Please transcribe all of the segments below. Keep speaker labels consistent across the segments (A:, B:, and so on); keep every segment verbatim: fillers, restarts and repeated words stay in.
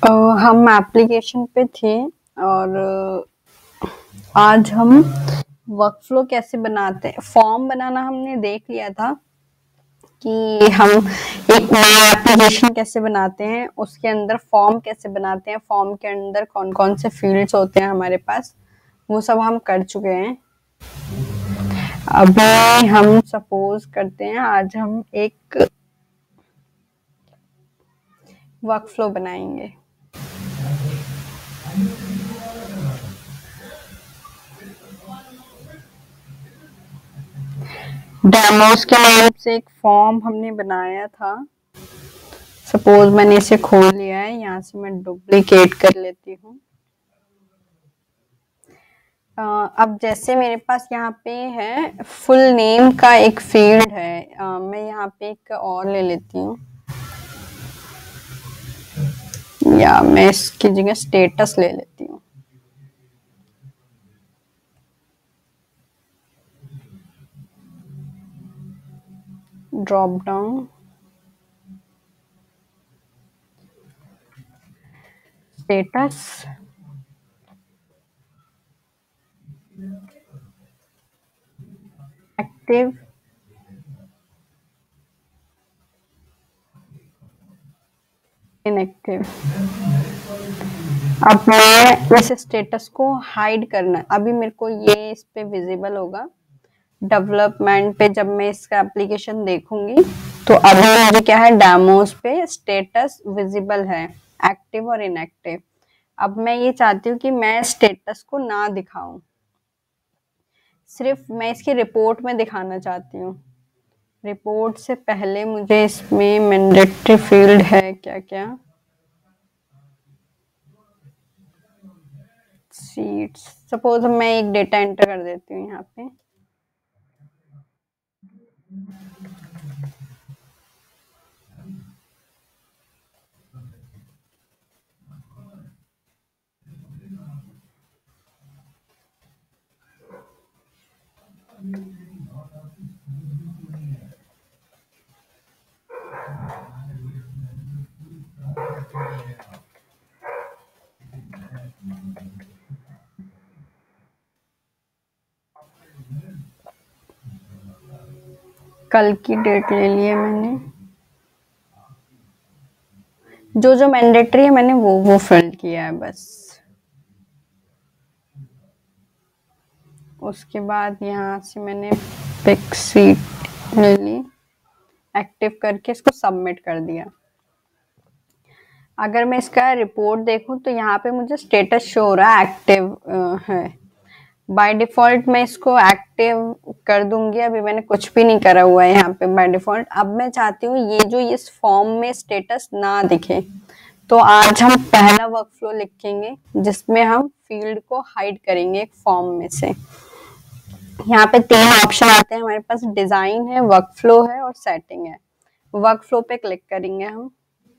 A: अ, हम एप्लीकेशन पे थे और आज हम वर्कफ्लो कैसे बनाते हैं, फॉर्म बनाना हमने देख लिया था कि हम एक नया एप्लीकेशन कैसे बनाते हैं, उसके अंदर फॉर्म कैसे बनाते हैं, फॉर्म के अंदर कौन कौन से फील्ड्स होते हैं हमारे पास, वो सब हम कर चुके हैं। अभी हम सपोज करते हैं आज हम एक वर्कफ्लो बनाएंगे। डेमोस के नाम से एक फॉर्म हमने बनाया था। सपोज मैंने इसे खोल लिया है, यहाँ से मैं डुप्लीकेट कर लेती हूँ। अब जैसे मेरे पास यहाँ पे है फुल नेम का एक फील्ड है, आ, मैं यहाँ पे एक और ले लेती हूँ, या मैं इसकी जगह स्टेटस ले लेती हूँ। Drop down, status, active, inactive. अब मैं इस स्टेटस को हाइड करना, अभी मेरे को ये इस पे विजिबल होगा। डेवलपमेंट पे जब मैं इसका एप्लीकेशन देखूंगी तो अभी मुझे क्या है, डेमोस पे स्टेटस विजिबल है, एक्टिव और इनएक्टिव। अब मैं ये चाहती हूँ कि मैं स्टेटस को ना दिखाऊं, सिर्फ मैं इसकी रिपोर्ट में दिखाना चाहती हूँ। रिपोर्ट से पहले मुझे इसमें मैंडेटरी फील्ड है क्या क्या, सीट्स। सपोज मैं एक डेटा एंटर कर देती हूँ यहाँ पे, कल की डेट ले ली है मैंने, जो जो मैंडेटरी है मैंने वो वो फिल किया है बस। उसके बाद यहाँ से मैंने पिक सीट ले ली, एक्टिव करके इसको सबमिट कर दिया। अगर मैं इसका रिपोर्ट देखूं तो यहाँ पे मुझे स्टेटस शो हो रहा है एक्टिव है। बाय डिफॉल्ट मैं इसको एक्टिव कर दूंगी, अभी मैंने कुछ भी नहीं करा हुआ है यहाँ पे बाय डिफॉल्ट। अब मैं चाहती हूँ ये जो इस फॉर्म में स्टेटस ना दिखे, तो आज हम पहला वर्कफ्लो लिखेंगे जिसमें हम फील्ड को हाइड करेंगे एक फॉर्म में से। यहाँ पे तीन ऑप्शन आते हैं हमारे पास, डिजाइन है, वर्कफ्लो है और सेटिंग है। वर्कफ्लो पे क्लिक करेंगे हम।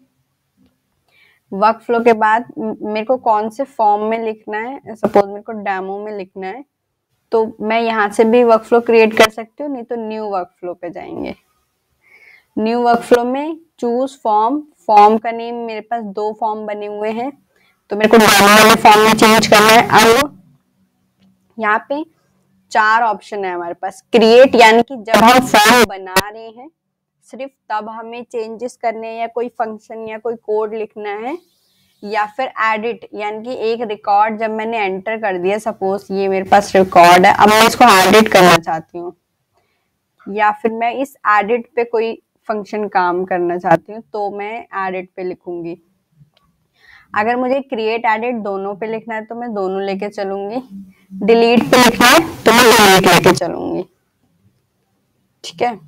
A: वर्कफ्लो के बाद मेरे को कौन से फॉर्म में लिखना है, सपोज मेरे को डेमो में लिखना है, तो मैं यहाँ से भी वर्कफ्लो क्रिएट कर सकती हूँ, नहीं तो न्यू वर्कफ्लो पे जाएंगे। न्यू वर्कफ्लो में चूज फॉर्म, फॉर्म का नेम मेरे पास दो फॉर्म बने हुए हैं, तो मेरे को डेमो वाले फॉर्म में चेंज करना है। अब यहाँ पे चार ऑप्शन है हमारे पास, क्रिएट यानी कि जब हम फॉर्म बना रहे हैं सिर्फ तब हमें चेंजेस करने हैं या कोई फंक्शन या कोई कोड लिखना है, या फिर एडिट यानी कि एक रिकॉर्ड जब मैंने एंटर कर दिया, सपोज ये मेरे पास रिकॉर्ड है, अब मैं इसको एडिट करना चाहती हूँ, या फिर मैं इस एडिट पे कोई फंक्शन काम करना चाहती हूँ तो मैं एडिट पे लिखूंगी। अगर मुझे क्रिएट एडिट दोनों पे लिखना है तो मैं दोनों लेके चलूंगी, डिलीट पे लिखना है तो मैं डिलीट लेके चलूंगी। ठीक है,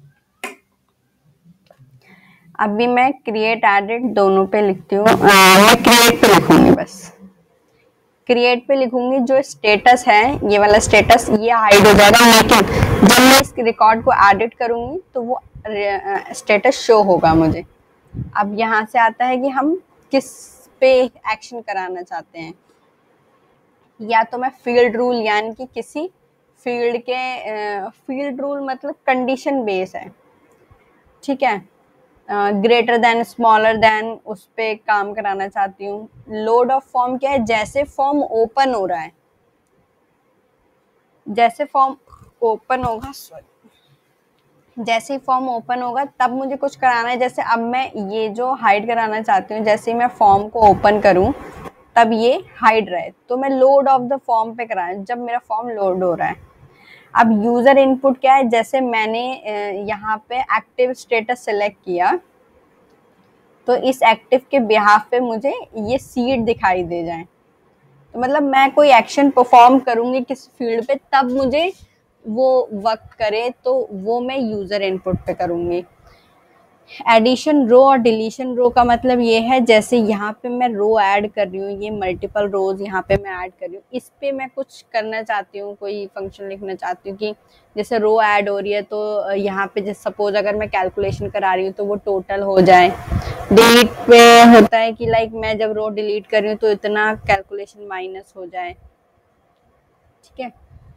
A: अभी मैं क्रिएट एडिट दोनों पे लिखती हूँ, मैं क्रिएट पे लिखूंगी, बस क्रिएट पे लिखूंगी। जो स्टेटस है ये वाला स्टेटस ये हाइड हो जाएगा, लेकिन जब मैं इस रिकॉर्ड को एडिट करूंगी तो वो स्टेटस शो होगा मुझे। अब यहाँ से आता है कि हम किस पे एक्शन कराना चाहते हैं, या तो मैं फील्ड रूल यानी कि किसी फील्ड के, फील्ड रूल मतलब कंडीशन बेस है, ठीक है, ग्रेटर देन, स्मॉलर देन, उस पे काम कराना चाहती हूँ। लोड ऑफ फॉर्म क्या है, जैसे फॉर्म ओपन हो रहा है, जैसे फॉर्म ओपन होगा सॉरी जैसे ही फॉर्म ओपन होगा तब मुझे कुछ कराना है। जैसे अब मैं ये जो हाइड कराना चाहती हूँ, जैसे ही मैं फॉर्म को ओपन करूँ तब ये हाइड रहे, तो मैं लोड ऑफ द फॉर्म पे कराऊं जब मेरा फॉर्म लोड हो रहा है। अब यूजर इनपुट क्या है, जैसे मैंने यहाँ पे एक्टिव स्टेटस सेलेक्ट किया तो इस एक्टिव के बिहाफ पे मुझे ये सीड दिखाई दे जाए, तो मतलब मैं कोई एक्शन परफॉर्म करूंगी किस फील्ड पे तब मुझे वो वर्क करे, तो वो मैं यूजर इनपुट पे करूंगी। एडिशन रो और डिलीशन रो का मतलब ये है, जैसे यहाँ पे मैं रो ऐड कर रही हूँ, ये मल्टीपल रोज यहाँ पे मैं ऐड कर रही हूँ, इस पे मैं कुछ करना चाहती हूँ, कोई फंक्शन लिखना चाहती हूँ कि जैसे रो ऐड हो रही है तो यहाँ पे जैसे सपोज अगर मैं कैलकुलेशन करा रही हूँ तो वो टोटल हो जाए। डिलीट पे होता है कि लाइक मैं जब रो डिलीट कर रही हूँ तो इतना कैलकुलेशन माइनस हो जाए, ठीक है।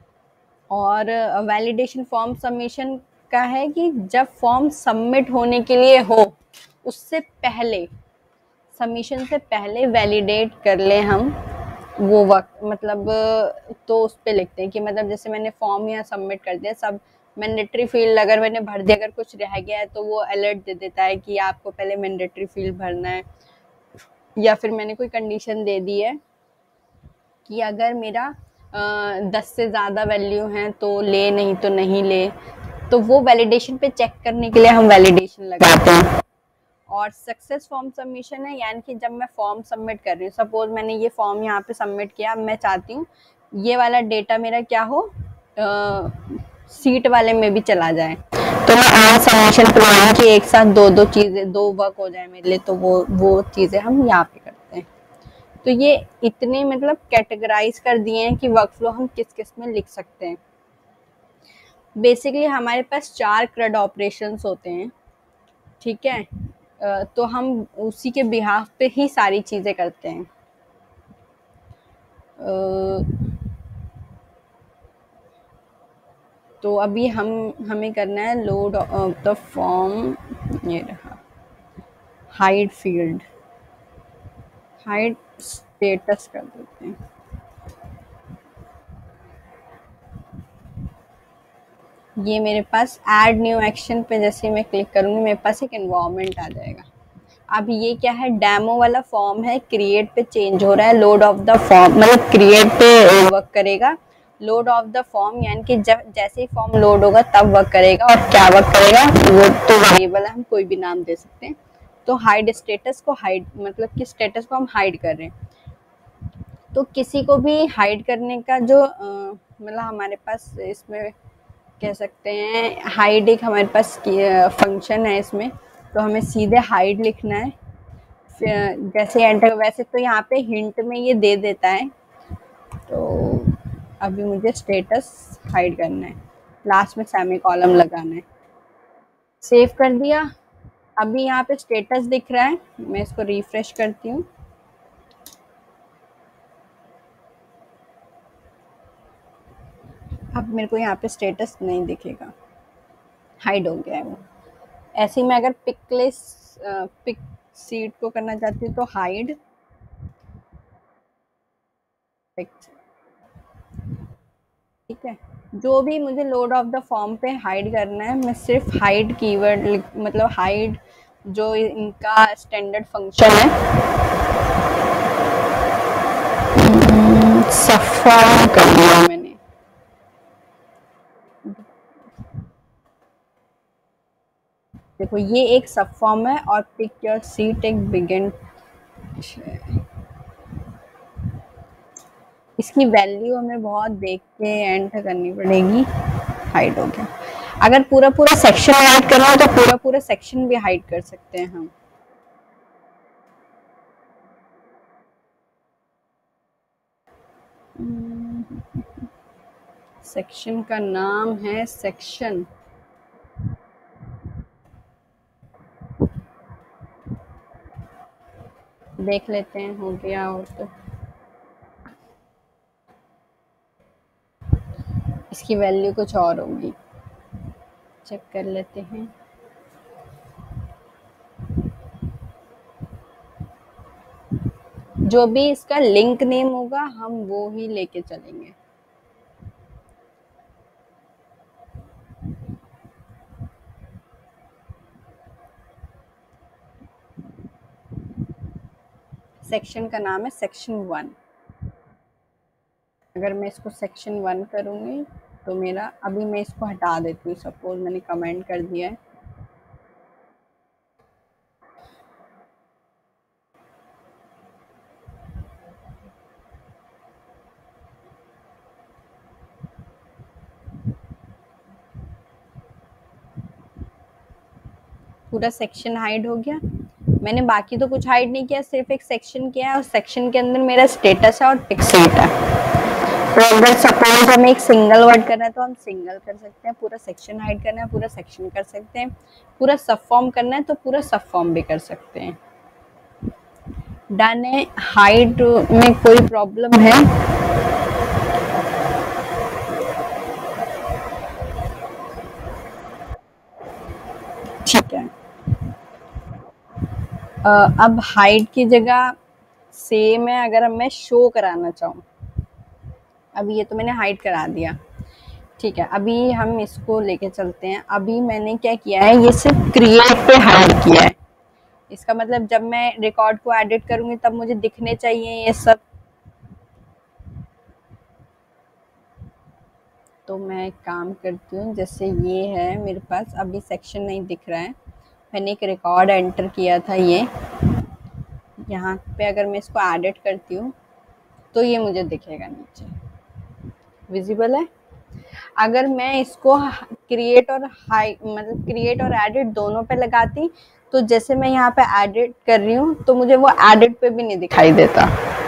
A: और वैलिडेशन फॉर्म सबमिशन का है कि जब फॉर्म सबमिट होने के लिए हो उससे पहले, सबमिशन से पहले वैलिडेट कर ले हम वो वक्त, मतलब तो उस पे लिखते हैं कि मतलब जैसे मैंने फॉर्म यहाँ सबमिट कर दिया, सब मैंडेटरी फील्ड अगर मैंने भर दिया, अगर कुछ रह गया है तो वो अलर्ट दे देता है कि आपको पहले मैंडेटरी फील्ड भरना है। या फिर मैंने कोई कंडीशन दे दी है कि अगर मेरा दस से ज़्यादा वैल्यू है तो ले, नहीं तो नहीं ले, तो वो वैलिडेशन पे चेक करने के लिए हम वैलिडेशन लगाते हैं। और सक्सेस फॉर्म सबमिशन है, यानी कि जब मैं फॉर्म सबमिट कर रही हूँ, सपोज मैंने ये फॉर्म यहाँ पे सबमिट किया, मैं चाहती हूँ ये वाला डेटा मेरा क्या हो, आ, सीट वाले में भी चला जाए, तो मैं आज सबमिशन करवाऊँ कि एक साथ दो दो चीज़ें, दो वर्क हो जाए मेरे लिए, तो वो वो चीज़ें हम यहाँ पे करते हैं। तो ये इतने मतलब कैटेगराइज कर दिए हैं कि वर्कफ्लो हम किस किस में लिख सकते हैं। बेसिकली हमारे पास चार क्रेड ऑपरेशंस होते हैं, ठीक है, तो हम उसी के बिहाफ पे ही सारी चीज़ें करते हैं। तो अभी हम हमें करना है लोड ऑफ द फॉर्म, ये रहा हाइड फील्ड, हाइड स्टेटस कर देते हैं। ये मेरे पास ऐड न्यू एक्शन पे जैसे मैं क्लिक करूंगी मेरे पास एक एनवायरनमेंट आ जाएगा। अब ये क्या है, डेमो वाला फॉर्म है, क्रिएट पे चेंज हो रहा है, लोड ऑफ द फॉर्म मतलब क्रिएट पे वर्क करेगा, लोड ऑफ द फॉर्म यानी कि जब जैसे ही फॉर्म लोड होगा तब वर्क करेगा। और क्या वर्क करेगा वो तो वेरिएबल है, हम कोई भी नाम दे सकते हैं। तो हाइड स्टेटस को हाइड मतलब कि स्टेटस को हम हाइड कर रहे हैं। तो किसी को भी हाइड करने का जो मतलब हमारे पास इसमें कह सकते हैं हाइड एक हमारे पास फंक्शन है इसमें, तो हमें सीधे हाइड लिखना है। जैसे एंटर, वैसे तो यहाँ पे हिंट में ये दे देता है, तो अभी मुझे स्टेटस हाइड करना है, लास्ट में सेमी कॉलम लगाना है। सेव कर दिया, अभी यहाँ पे स्टेटस दिख रहा है, मैं इसको रिफ्रेश करती हूँ। अब मेरे को यहाँ पे स्टेटस नहीं दिखेगा, हाइड हो गया है वो। ऐसे ही मैं अगर पिक लिस्ट पिक सीट को करना चाहती हूँ तो हाइड पिक, ठीक है। जो भी मुझे लोड ऑफ द फॉर्म पे हाइड करना है, मैं सिर्फ हाइड कीवर्ड मतलब हाइड जो इनका स्टैंडर्ड फंक्शन है, सफाई कर दिया मैंने। देखो ये एक सब फॉर्म है और पिक योर सीट एक बिगिन, इसकी वैल्यू हमें बहुत देख के एंटर करनी पड़ेगी। हाइड हो गया। अगर पूरा पूरा सेक्शन हाइड करना हो तो पूरा पूरा सेक्शन भी हाइड कर सकते हैं हम। सेक्शन का नाम है सेक्शन, देख लेते हैं हो गया हो तो। इसकी वैल्यू कुछ और होगी, चेक कर लेते हैं। जो भी इसका लिंक नेम होगा हम वो ही लेके चलेंगे। सेक्शन का नाम है सेक्शन वन। अगर मैं इसको सेक्शन वन करूंगी तो मेरा, अभी मैं इसको हटा देती हूँ, सपोज मैंने कमेंट कर दिया है। पूरा सेक्शन हाइड हो गया। मैंने बाकी तो कुछ हाइड नहीं किया, सिर्फ एक सेक्शन किया है और सेक्शन के अंदर मेरा स्टेटस है और पिक्सेट है। तो अगर सपोज हमें एक सिंगल वर्ड करना है तो हम सिंगल कर सकते हैं, पूरा सेक्शन हाइड करना है पूरा सेक्शन कर सकते हैं, पूरा सब फॉर्म करना है तो पूरा सब फॉर्म भी कर सकते हैं। डन है। हाइड में कोई प्रॉब्लम है? ठीक है। uh, अब हाइड की जगह सेम है, अगर मैं शो कराना चाहूँ, अब ये तो मैंने हाइड करा दिया, ठीक है। अभी हम इसको लेके चलते हैं। अभी मैंने क्या किया है, ये सिर्फ क्रिएट पे हाइड किया है। इसका मतलब जब मैं रिकॉर्ड को एडिट करूंगी तब मुझे दिखने चाहिए ये सब। तो मैं एक काम करती हूँ, जैसे ये है मेरे पास, अभी सेक्शन नहीं दिख रहा है, मैंने एक रिकॉर्ड एंटर किया था, ये यहाँ पे अगर मैं इसको एडिट करती हूँ तो ये मुझे दिखेगा नीचे, विजिबल है। अगर मैं इसको क्रिएट और हाई मतलब क्रिएट और एडिट दोनों पे लगाती तो जैसे मैं यहाँ पे एडिट कर रही हूँ तो मुझे वो एडिट पे भी नहीं दिखाई देता,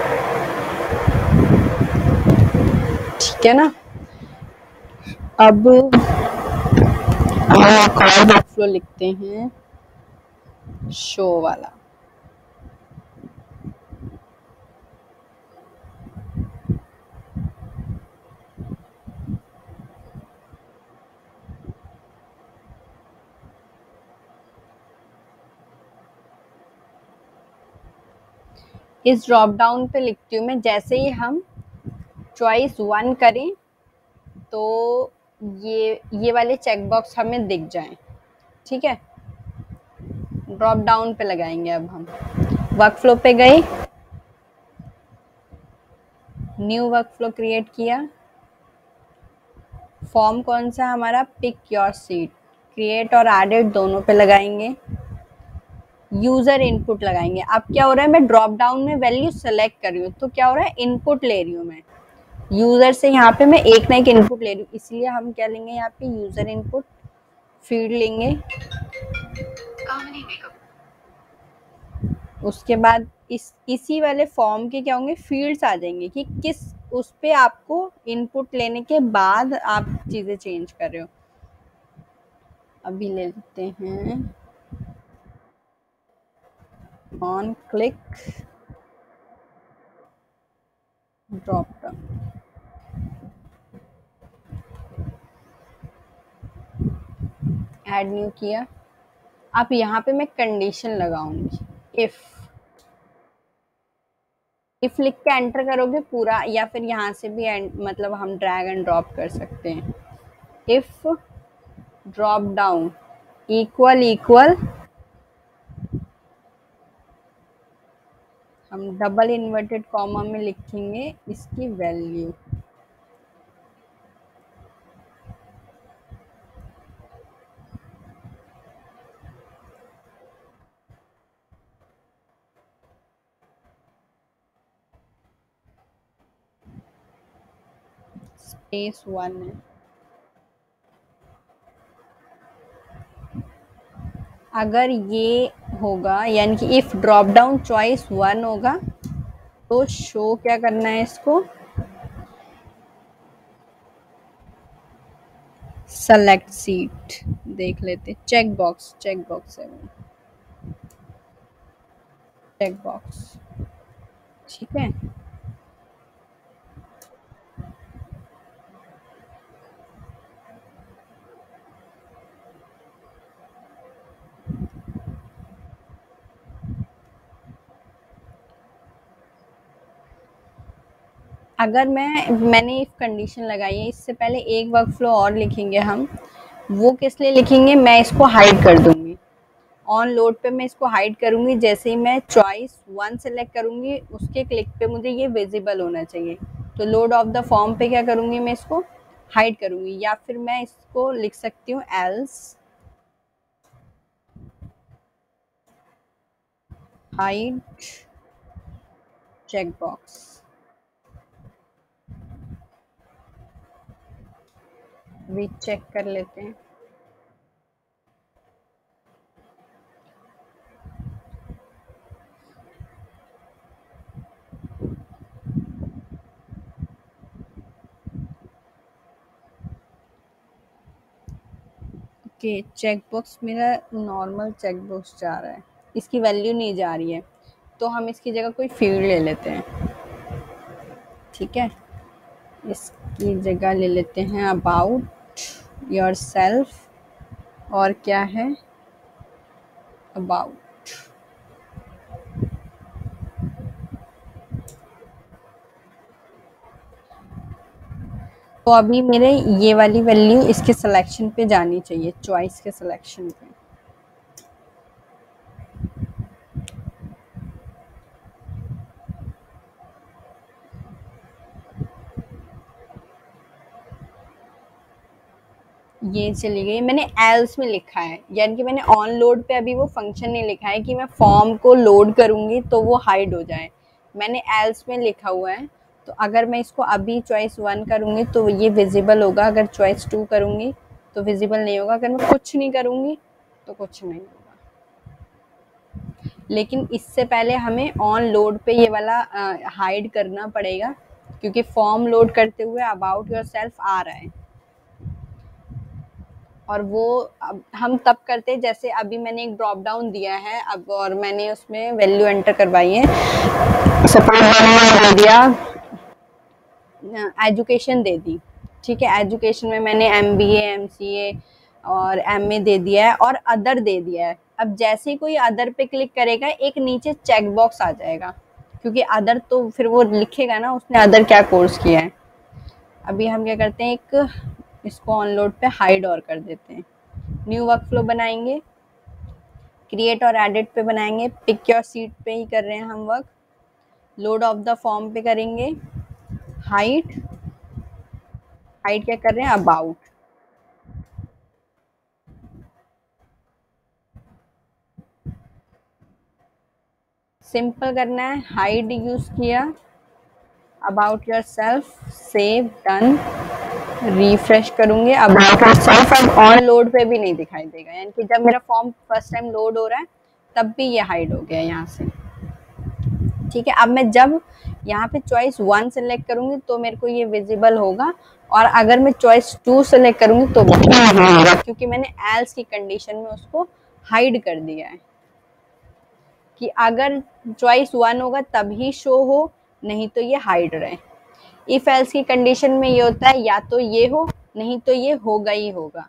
A: ठीक है ना। अब हम एक और वर्कफ्लो लिखते हैं, शो वाला। इस ड्रॉप डाउन पे लिखती हूँ मैं, जैसे ही हम चॉइस वन करें तो ये ये वाले चेक बॉक्स हमें दिख जाएं, ठीक है। ड्रॉप डाउन पे लगाएंगे। अब हम वर्कफ्लो पे गए, न्यू वर्कफ्लो क्रिएट किया, फॉर्म कौन सा हमारा, पिक योर सीट, क्रिएट और एडिट दोनों पे लगाएंगे, यूजर इनपुट लगाएंगे। अब क्या हो रहा है, मैं ड्रॉप डाउन में वैल्यू सेलेक्ट कर रही हूँ तो क्या हो रहा है, इनपुट ले रही हूँ मैं यूजर से, यहाँ पे मैं एक ना एक इनपुट ले रही हूँ, इसलिए हम क्या लेंगे यहाँ पे, यूजर इनपुट फील्ड लेंगे। उसके बाद इस इसी वाले फॉर्म के क्या होंगे, फील्ड्स आ जाएंगे कि किस उस पे आपको इनपुट लेने के बाद आप चीजें चेंज कर रहे हो। अभी ले लेते हैं on click drop down, add new किया। अब यहाँ पे मैं कंडीशन लगाऊंगी, इफ इफ लिख के एंटर करोगे पूरा, या फिर यहाँ से भी एंड, मतलब हम ड्रैग एंड ड्रॉप कर सकते हैं। If drop down equal equal, हम डबल इन्वर्टेड कॉमा में लिखेंगे इसकी वैल्यू, स्पेस वन है। अगर ये होगा, यानी कि if drop down choice one होगा तो शो क्या करना है, इसको सेलेक्ट सीट देख लेते, चेक बॉक्स चेक बॉक्स है वो, चेक बॉक्स, ठीक है। अगर मैं मैंने इफ कंडीशन लगाई है, इससे पहले एक वर्क फ्लो और लिखेंगे हम। वो किस लिए लिखेंगे, मैं इसको हाइड कर दूंगी। ऑन लोड पे मैं इसको हाइड करूंगी, जैसे ही मैं चॉइस वन सेलेक्ट करूंगी उसके क्लिक पे मुझे ये विजिबल होना चाहिए। तो लोड ऑफ द फॉर्म पे क्या करूंगी, मैं इसको हाइड करूंगी, या फिर मैं इसको लिख सकती हूँ एल्स हाइड चेकबॉक्स। भी चेक कर लेते हैं। ओके, चेकबॉक्स मेरा नॉर्मल चेकबॉक्स जा रहा है, इसकी वैल्यू नहीं जा रही है, तो हम इसकी जगह कोई फील्ड ले लेते हैं। ठीक है, इसकी जगह ले लेते हैं अबाउट योर सेल्फ, और क्या है अबाउट। तो अभी मेरे ये वाली वैल्यू इसके सिलेक्शन पे जानी चाहिए, चॉइस के सिलेक्शन पे। ये चली गई, मैंने एल्स में लिखा है, यानी कि मैंने ऑन लोड पे अभी वो फंक्शन नहीं लिखा है कि मैं फॉर्म को लोड करूंगी तो वो हाइड हो जाए, मैंने एल्स में लिखा हुआ है। तो अगर मैं इसको अभी चॉइस वन करूंगी तो ये विजिबल होगा, अगर चॉइस टू करूंगी तो विजिबल नहीं होगा, अगर मैं कुछ नहीं करूंगी तो कुछ नहीं होगा। लेकिन इससे पहले हमें ऑन लोड पे ये वाला हाइड करना पड़ेगा, क्योंकि फॉर्म लोड करते हुए अबाउट योर सेल्फ आ रहा है, और वो अब हम तब करते हैं जैसे अभी मैंने एक ड्रॉप डाउन दिया है अब, और मैंने उसमें वैल्यू एंटर करवाई है। सपोज मैंने दे दिया एजुकेशन दे दी, ठीक है, एजुकेशन में मैंने M B A M C A और एम ए दे दिया है और अदर दे दिया है। अब जैसे ही कोई अदर पे क्लिक करेगा एक नीचे चेक बॉक्स आ जाएगा, क्योंकि अदर तो फिर वो लिखेगा ना उसने अदर क्या कोर्स किया है। अभी हम क्या करते हैं, एक इसको ऑन लोड पे हाइड और कर देते हैं, न्यू वर्क फ्लो बनाएंगे, क्रिएट और एडिट पे बनाएंगे, पिक योर सीट पे ही कर रहे हैं हम work, load of the form पे करेंगे, हाइड हाइड क्या कर रहे हैं अबाउट, सिंपल करना है, हाइड यूज किया, about yourself, save done, refresh करूंगे, अबाउट योर सेल्फ अब ऑन लोड पे भी नहीं दिखाई देगा, यानी कि जब मेरा फॉर्म फर्स्ट टाइम लोड हो रहा है तब भी ये हाइड हो गया यहाँ से। ठीक है, अब मैं जब यहाँ पे चॉइस वन सेलेक्ट करूंगी तो मेरे को ये विजिबल होगा, और अगर मैं चॉइस टू सेलेक्ट करूंगी तो नहीं होगा, क्योंकि मैंने एल्स की कंडीशन में उसको हाइड कर दिया है कि अगर चॉइस वन होगा तभी शो हो, नहीं तो ये हाइड रहे। इफ एल्स की कंडीशन में ये होता है या तो ये हो, नहीं तो ये होगा ही होगा।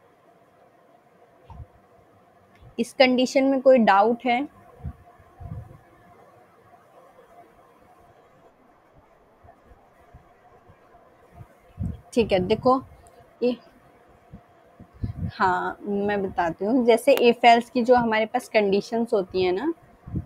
A: इस कंडीशन में कोई डाउट है? ठीक है, देखो ये, हाँ मैं बताती हूँ, जैसे इफ एल्स की जो हमारे पास कंडीशंस होती है ना,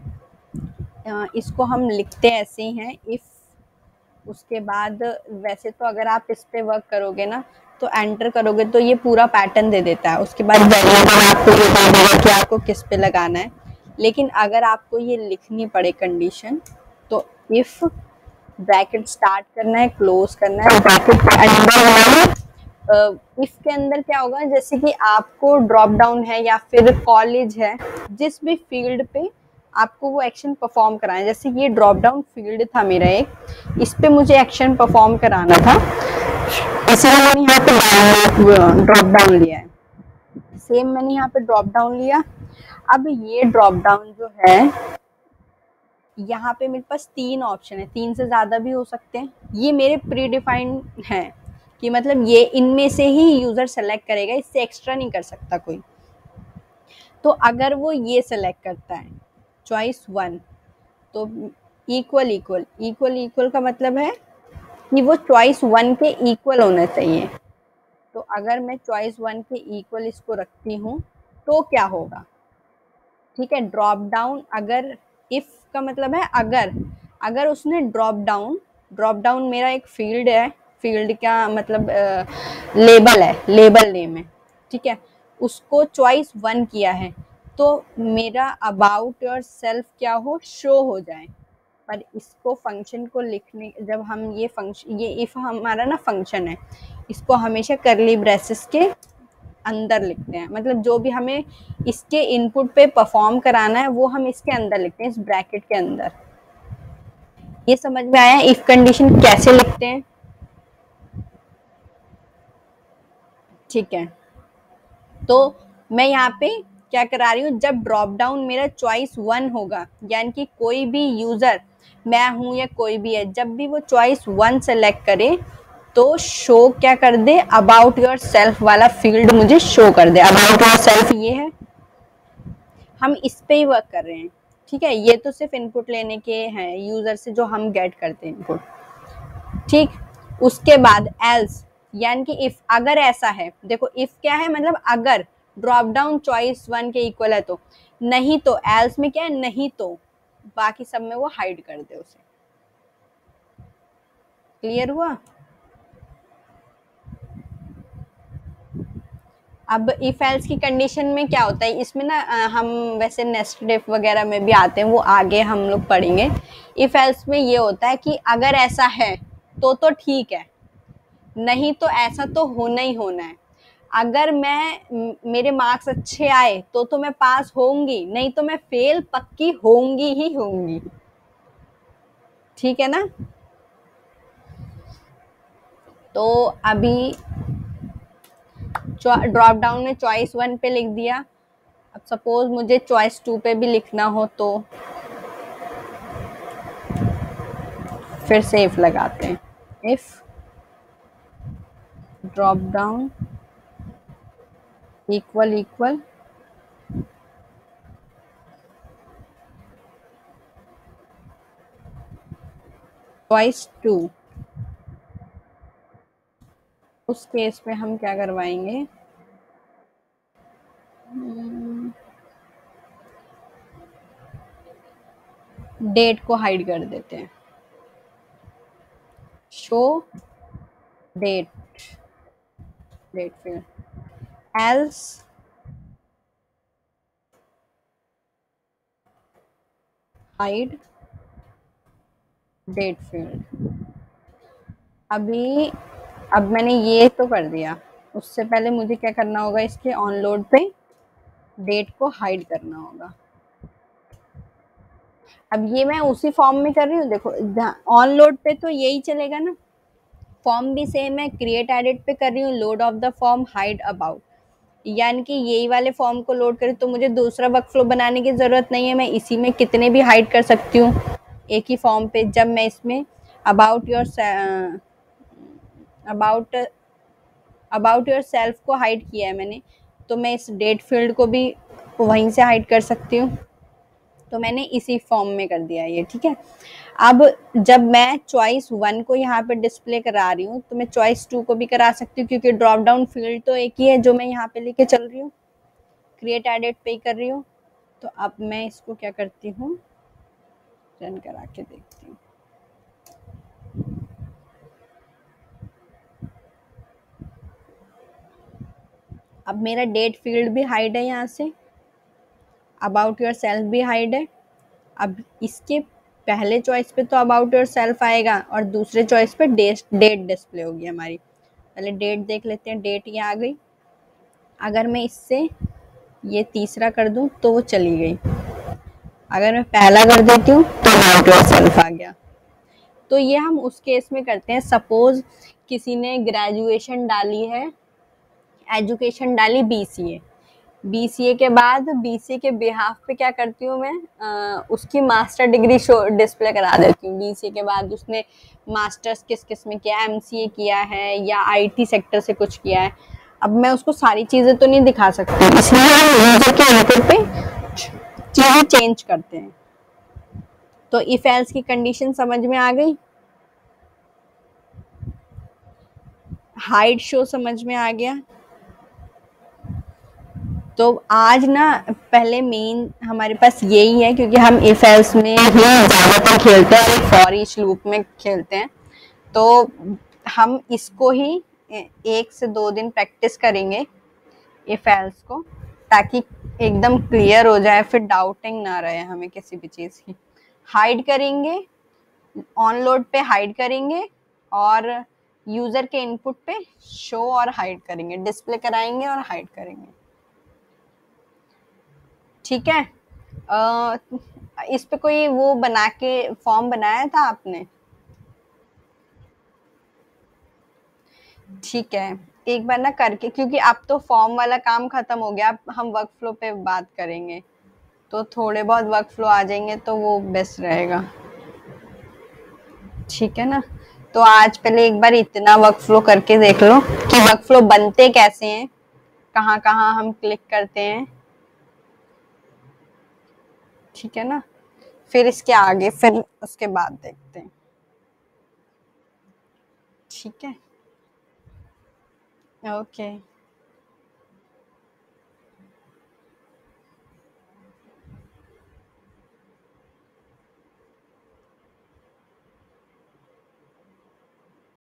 A: इसको हम लिखते ऐसे ही हैं, इफ, उसके बाद वैसे तो अगर आप इस पे वर्क करोगे ना तो एंटर करोगे तो ये पूरा पैटर्न दे देता है, उसके बाद वेरिएबल आपको बता देगा कि आपको किस पे लगाना है। लेकिन अगर आपको ये लिखनी पड़े कंडीशन, तो इफ ब्रैकेट स्टार्ट करना है, क्लोज करना है, ब्रैकेट के अंदर इफ के अंदर क्या होगा, जैसे कि आपको ड्रॉप डाउन है या फिर कॉलेज है, जिस भी फील्ड पे आपको वो एक्शन परफॉर्म कराना है, जैसे ये ड्रॉप डाउन फील्ड था मेरा एक, इस पे मुझे एक्शन परफॉर्म कराना था, इसलिए मैंने यहाँ पे ड्रॉप डाउन लिया है। सेम मैंने यहाँ पे ड्रॉप डाउन लिया। अब ये ड्रॉप डाउन जो है, यहाँ पे मेरे पास तीन ऑप्शन है, तीन से ज्यादा भी हो सकते हैं, ये मेरे प्री डिफाइंड हैं कि मतलब ये इनमें से ही यूजर सेलेक्ट करेगा, इससे एक्स्ट्रा नहीं कर सकता कोई। तो अगर वो ये सेलेक्ट करता है चॉइस वन, तो इक्वल इक्वल इक्वल इक्वल का मतलब है कि वो चॉइस वन के इक्वल होना चाहिए। तो अगर मैं चॉइस वन के इक्वल इसको रखती हूँ तो क्या होगा, ठीक है। ड्रॉप डाउन, अगर इफ का मतलब है अगर, अगर उसने ड्रॉप डाउन, ड्रॉप डाउन मेरा एक फील्ड है, फील्ड का मतलब लेबल है, लेबल नेम है, ठीक है, उसको चॉइस वन किया है तो मेरा अबाउट योर सेल्फ क्या हो, शो हो जाए। पर इसको फंक्शन को लिखने, जब हम ये फंक्शन, ये इफ हमारा ना फंक्शन है, इसको हमेशा करली ब्रेसेस के अंदर लिखते हैं, मतलब जो भी हमें इसके इनपुट पे परफॉर्म कराना है वो हम इसके अंदर लिखते हैं, इस ब्रैकेट के अंदर। ये समझ में आया इफ कंडीशन कैसे लिखते हैं, ठीक है। तो मैं यहाँ पे क्या करा रही हूँ, जब ड्रॉप डाउन मेरा चॉइस वन होगा, यानी कि कोई भी यूजर, मैं हूं या कोई भी है, जब भी वो चॉइस वन सेलेक्ट करे तो शो क्या कर दे, अबाउट योर सेल्फ वाला फील्ड मुझे शो कर दे। अबाउट योर सेल्फ ये है, हम इस पे ही वर्क कर रहे हैं, ठीक है। ये तो सिर्फ इनपुट लेने के हैं यूजर से जो हम गेट करते हैं इनपुट, ठीक। उसके बाद एल्स, यानी कि इफ, अगर ऐसा है, देखो इफ क्या है, मतलब अगर ड्रॉप डाउन चॉइस वन के इक्वल है तो, नहीं तो एल्स में क्या है, नहीं तो बाकी सब में वो हाइड कर दे उसे। क्लियर हुआ। अब इफ एल्स की कंडीशन में क्या होता है, इसमें ना हम वैसे नेस्टेड इफ वगैरह में भी आते हैं, वो आगे हम लोग पढ़ेंगे। इफ एल्स में ये होता है कि अगर ऐसा है तो तो ठीक है, नहीं तो ऐसा तो होना ही होना है। अगर मैं, मेरे मार्क्स अच्छे आए तो तो मैं पास होंगी, नहीं तो मैं फेल पक्की होंगी ही होंगी, ठीक है ना। तो अभी ड्रॉप डाउन में चॉइस वन पे लिख दिया। अब सपोज मुझे चॉइस टू पे भी लिखना हो तो फिर से इफ लगाते हैं, if drop down equal equal choice two, उस केस में हम क्या करवाएंगे, डेट को हाइड कर देते हैं, show date, date field, else hide date field. अभी अब मैंने ये तो कर दिया, उससे पहले मुझे क्या करना होगा, इसके ऑन लोड पे डेट को हाइड करना होगा। अब ये मैं उसी फॉर्म में कर रही हूँ, देखो ऑन लोड पे तो यही चलेगा ना, फॉर्म भी सेम है, क्रिएट एडिट पे कर रही हूँ, load of the form hide about, यानी कि यही वाले फॉर्म को लोड करें तो मुझे दूसरा वर्कफ्लो बनाने की जरूरत नहीं है, मैं इसी में कितने भी हाइड कर सकती हूँ एक ही फॉर्म पे। जब मैं इसमें about your about about yourself को हाइड किया है मैंने, तो मैं इस डेट फील्ड को भी वहीं से हाइड कर सकती हूँ, तो मैंने इसी फॉर्म में कर दिया ये, ठीक है। अब जब मैं चॉइस वन को यहाँ पे डिस्प्ले करा रही हूँ तो मैं चॉइस टू को भी करा सकती हूँ, क्योंकि ड्रॉप डाउन फील्ड तो एक ही है जो मैं यहाँ पे लेके चल रही हूँ, क्रिएट एडिट पे कर रही हूँ। तो अब मैं इसको क्या करती हूँ, रन करा के देखती हूँ। अब मेरा डेट फील्ड भी हाइड है, यहाँ से अबाउट योर सेल्फ भी हाइड है। अब इसके पहले चॉइस पे तो अबाउट योर सेल्फ आएगा और दूसरे चॉइस पे डेट डिस्प्ले होगी हमारी। पहले डेट देख लेते हैं, डेट ये आ गई। अगर मैं इससे ये तीसरा कर दूं तो वो चली गई, अगर मैं पहला कर देती हूँ तो अबाउट योर सेल्फ आ गया। तो ये हम उस केस में करते हैं, सपोज किसी ने ग्रेजुएशन डाली है, एजुकेशन डाली बीसीए, बीसीए के बाद बीसीए के बिहाफ पे क्या करती हूँ मैं, आ, उसकी मास्टर डिग्री शो डिस्प्ले करा देती हूँ। बीसीए के बाद उसने मास्टर्स किस किस में किया, एमसीए किया है या आईटी सेक्टर से कुछ किया है। अब मैं उसको सारी चीजें तो नहीं दिखा सकती, इसलिए हम यूजर के इनपुट पे चीजें चेंज करते हैं। तो इफ एल्स की कंडीशन समझ में आ गई। हाइड शो समझ में आ गया। तो आज ना पहले मेन हमारे पास यही है, क्योंकि हम इफ एल्स में ही ज्यादातर खेलते हैं और एक फॉर ईच लूप में खेलते हैं। तो हम इसको ही एक से दो दिन प्रैक्टिस करेंगे इफ एल्स को, ताकि एकदम क्लियर हो जाए, फिर डाउटिंग ना रहे हमें किसी भी चीज की। हाइड करेंगे, ऑन लोड पे हाइड करेंगे और यूजर के इनपुट पे शो और हाइड करेंगे, डिस्प्ले कराएंगे और हाइड करेंगे। ठीक है। आ, इस पे कोई वो बना के फॉर्म बनाया था आपने? ठीक है, एक बार ना करके, क्योंकि अब तो फॉर्म वाला काम खत्म हो गया, अब हम वर्क फ्लो पे बात करेंगे, तो थोड़े बहुत वर्क फ्लो आ जाएंगे तो वो बेस्ट रहेगा। ठीक है ना। तो आज पहले एक बार इतना वर्क फ्लो करके देख लो कि वर्क फ्लो बनते कैसे हैं, कहाँ कहाँ हम क्लिक करते हैं। ठीक है ना, फिर इसके आगे फिर उसके बाद देखते हैं। ठीक है, ओके।